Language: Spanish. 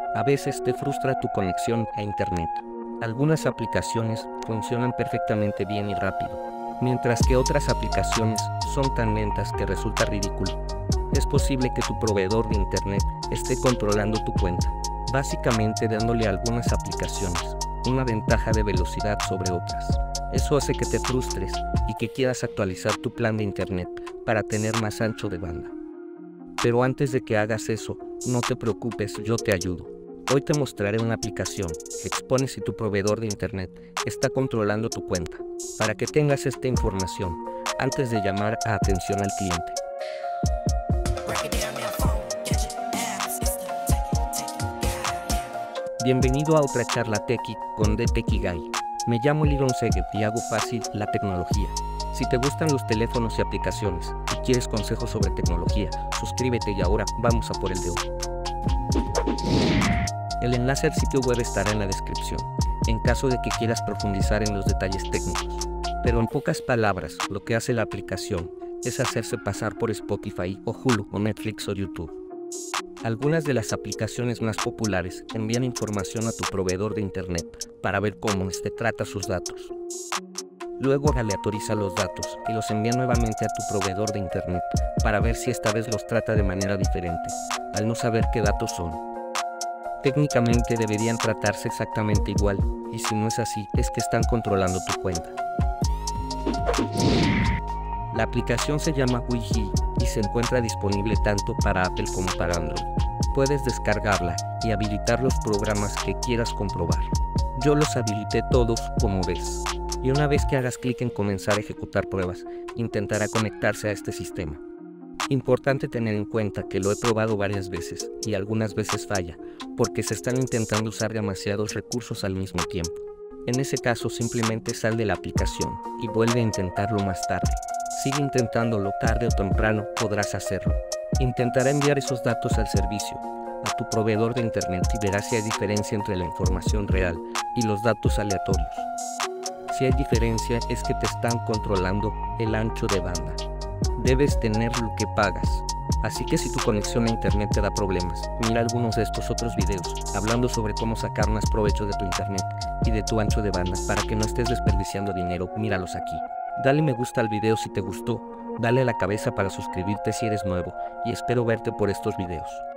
A veces te frustra tu conexión a Internet. Algunas aplicaciones funcionan perfectamente bien y rápido, mientras que otras aplicaciones son tan lentas que resulta ridículo. Es posible que tu proveedor de Internet esté controlando tu cuenta, básicamente dándole a algunas aplicaciones una ventaja de velocidad sobre otras. Eso hace que te frustres y que quieras actualizar tu plan de Internet para tener más ancho de banda. Pero antes de que hagas eso, no te preocupes, yo te ayudo. Hoy te mostraré una aplicación que expone si tu proveedor de Internet está controlando tu cuenta, para que tengas esta información antes de llamar a atención al cliente. Bienvenido a otra charla Techie con The Techie Guy. Me llamo Liron Segev y hago fácil la tecnología. Si te gustan los teléfonos y aplicaciones y quieres consejos sobre tecnología, suscríbete y ahora vamos a por el de hoy. El enlace al sitio web estará en la descripción, en caso de que quieras profundizar en los detalles técnicos. Pero en pocas palabras, lo que hace la aplicación es hacerse pasar por Spotify o Hulu o Netflix o YouTube. Algunas de las aplicaciones más populares envían información a tu proveedor de Internet para ver cómo éste trata sus datos. Luego aleatoriza los datos y los envía nuevamente a tu proveedor de Internet para ver si esta vez los trata de manera diferente, al no saber qué datos son. Técnicamente deberían tratarse exactamente igual, y si no es así, es que están controlando tu cuenta. La aplicación se llama Wi-Fi y se encuentra disponible tanto para Apple como para Android. Puedes descargarla y habilitar los programas que quieras comprobar. Yo los habilité todos, como ves. Y una vez que hagas clic en comenzar a ejecutar pruebas, intentará conectarse a este sistema. Importante tener en cuenta que lo he probado varias veces y algunas veces falla, porque se están intentando usar demasiados recursos al mismo tiempo. En ese caso simplemente sal de la aplicación y vuelve a intentarlo más tarde. Sigue intentándolo, tarde o temprano podrás hacerlo. Intentará enviar esos datos al servicio, a tu proveedor de Internet, y verás si hay diferencia entre la información real y los datos aleatorios. Si hay diferencia es que te están controlando el ancho de banda. Debes tener lo que pagas. Así que si tu conexión a Internet te da problemas, mira algunos de estos otros videos hablando sobre cómo sacar más provecho de tu Internet y de tu ancho de banda para que no estés desperdiciando dinero. Míralos aquí. Dale me gusta al video si te gustó, dale a la cabeza para suscribirte si eres nuevo y espero verte por estos videos.